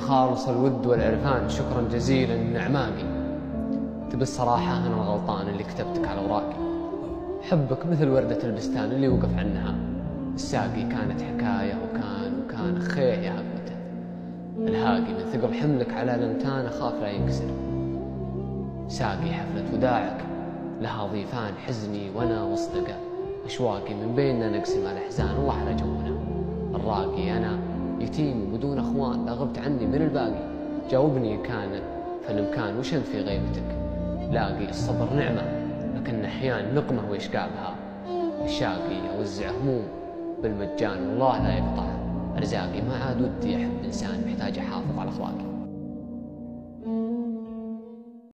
خالص الود والعرفان شكرا جزيلا من أعمامي. تبي الصراحة أنا الغلطان اللي كتبتك على أوراقي. حبك مثل وردة البستان اللي وقف عنها الساقي، كانت حكاية وكان خير يا هبته. الهاقي من ثقل حملك على لمتان أخاف لا ينكسر. ساقي حفلة وداعك لها ضيفان حزني وأنا واصدقاء، أشواقي من بيننا نقسم الأحزان وأحلى جونا. الراقي أنا يتيم بدون أخوان، لا غبت عني من الباقي. جاوبني كان فالإمكان وش أنت في غيبتك. لاقي الصبر نعمة لكن أحيان نقمة ويشقابها. الشاقي أوزع هموم بالمجان والله لا يقطع أرزاقي. ما عاد ودي أحب إنسان محتاج أحافظ على أخلاقي.